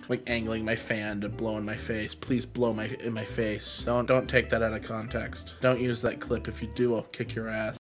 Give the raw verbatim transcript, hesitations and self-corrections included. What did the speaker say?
like angling my fan to blow in my face. Please blow my in my face. Don't don't take that out of context. Don't use that clip. If you do, I'll kick your ass.